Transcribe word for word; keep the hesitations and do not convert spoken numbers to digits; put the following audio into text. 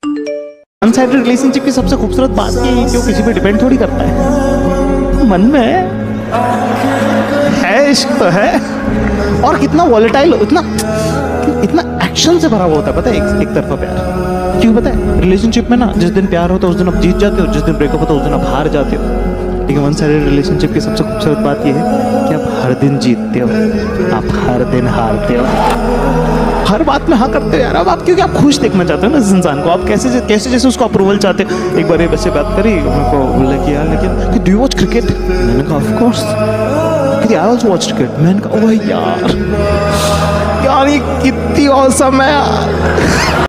One sided relationship की सबसे खूबसूरत बात ये है कि वो किसी पे डिपेंड थोड़ी करता है, मन में है, इश्क तो है। और कितना वॉलेटाइल, इतना इतना एक्शन से भरा हुआ होता है, पता है, एक, एक तरफा प्यार। क्यों पता है? रिलेशनशिप में ना जिस दिन प्यार होता है उस दिन आप जीत जाते हो, जिस दिन ब्रेकअप होता है उस दिन आप हार जाते हो। लेकिन वन साइडेड रिलेशनशिप की सबसे खूबसूरत बात यह है कि आप हर दिन जीतते हो, आप हर दिन हारते हो, हर बात में हाँ करते हो यार। अब आप क्योंकि आप खुश देखना चाहते हो ना इस इंसान को, आप कैसे कैसे जैसे उसको अप्रूवल चाहते हो। एक बार ये बच्चे बात करी, मेरे को बोला कि यार लेकिन डू यू वॉच क्रिकेट? मैंने कहा of course. I also watch cricket. मैंने कहा ओह यार, यार ये कितनी औसम है यार।